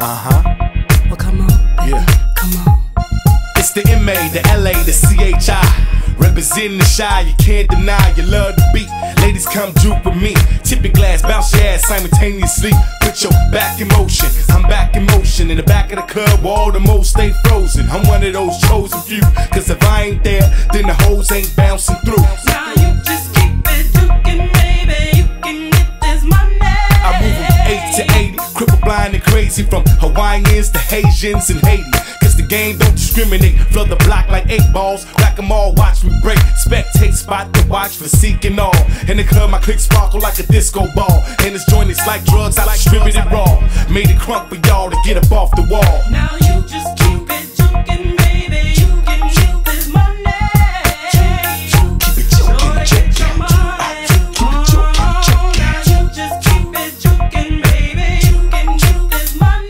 Well, come on, baby, come on. It's the MA, the LA, the CHI. Representing the shy, you can't deny you love the beat. Ladies, come juke with me. Tip your glass, bounce your ass simultaneously. Put your back in motion, I'm back in motion. In the back of the club where all the moles stay frozen. I'm one of those chosen few, cause if I ain't there, then the hoes ain't bouncing through. Now you just keep it juking, baby, you can get this money. I move from 8 to 80, cripple blind and crazy. From Hawaiians to Haitians and Haiti. Cause the game don't discriminate. Flood the block like 8 balls. Whack 'em all, watch me break. Spectate spot to watch for seeking all. In the club my click sparkle like a disco ball. And this joint is like drugs, I distribute it raw. Made it crunk for y'all to get up off the wall. Now you just keep it juking, baby, you can get this money. Keep it joking, Get your money. Now you just keep it juking, baby, you can get this money.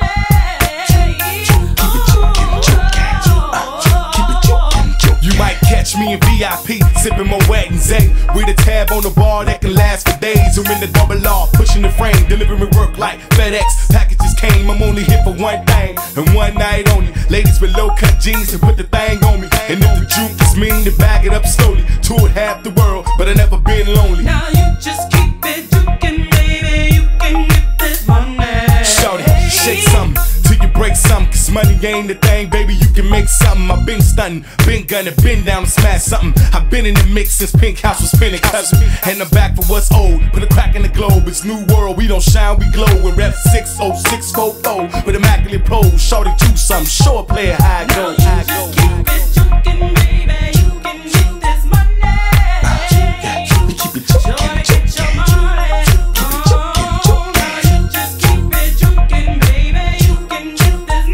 You might catch me in VIP, sipping my wet and zay. With a tab on the bar that can last for days. Or in the double R, pushing the frame, delivering work like FedEx. Packages came, I'm only here for one thing, and one night only. Ladies with low cut jeans and put the thing on me. And if the juke is mean, then back it up slowly. Toured half the world, but I never been lonely. Now you just keep it juking, baby, you can get this money. Shout it, shake something till you break something. Cause money ain't the thing, baby, you can make something. I've been stunting, been gunning, been down to smash something. I've been in the mix since Pink House was spinning, cousin. And I'm back for what's old, put a crack in the globe. It's new world, we don't shine, we glow. With rep 60644 with immaculate pose. Shorty do something, show a player how it Now goes. you just keep it juking, baby, you can get this money. Keep it Joy, get your money. Now you just keep it juking, baby, you can get this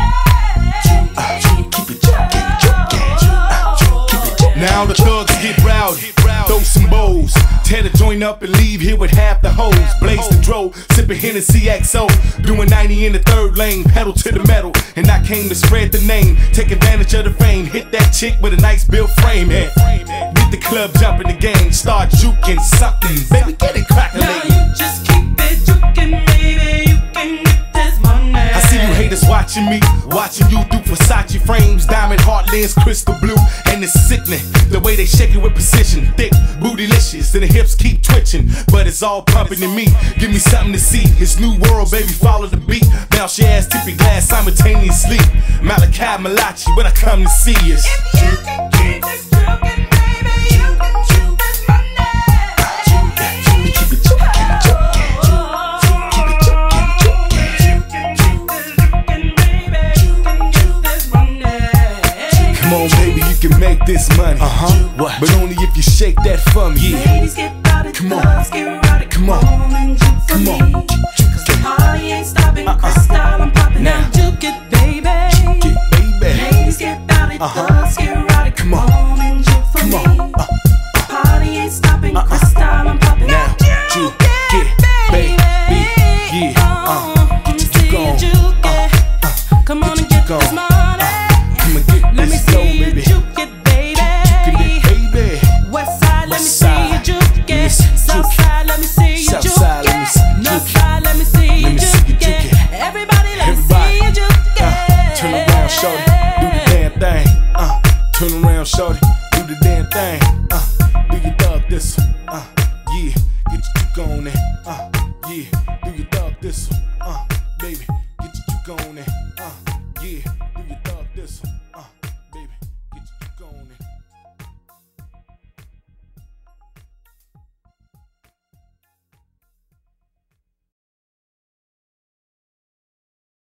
money. Now the thugs get rowdy, throw some bows, tear the joint up and leave here with half the hoes. Blaze the dro, sipping Hennessy XO, doing 90 in the third lane, pedal to the metal. And I came to spread the name, take advantage of the fame, hit that chick with a nice built frame. And get the club jumping the game, start juking something, baby, get it crackin'. Now you just keep it juking, baby, you can get this money. I see you haters watching me, watching you through Versace frames, diamond heart lens, crystal blue, and it's sickening the way they shake it with precision, thick, bootylicious, and the hips keep twitching, but it's all pumping in me. Give me something to see. It's new world, baby, follow the beat. Bounce your ass, tip your glass simultaneously. Malachi Malachi, what I come to see is. If you can keep this juking, baby, you can get this money. Keep it Come on, baby, you can make this money. What? But only if you shake that for me. Ladies, get rowdy, Come on. girls, get rowdy. Come on. And juke for Come me. on. Cause the party ain't stopping. Crystal, I'm popping. Now. Now juke it, baby. Get baby. Ladies, get rowdy, girls, get rowdy. Come on. And juke for Come me. on. The party ain't stopping. Crystal, I'm popping. Now, juke it, baby. Yeah. Get your juke on. Come on Get and your get juke this on. money. Come and get Let me this dough, see you baby. juke it, baby. Juke it, baby. West side, let me West see side. you juke it. South side, let me see you South juke side, let me see it. you North juke it. side, let me see Let you me see you juke juke it. it. Everybody, let me Everybody. see you juke it. Turn around, shorty, do the damn thing. Turn around, shorty, do the damn thing. Do your thug this, yeah, get your juke on it. Yeah, do your thug this, baby, get your juke on it. Yeah.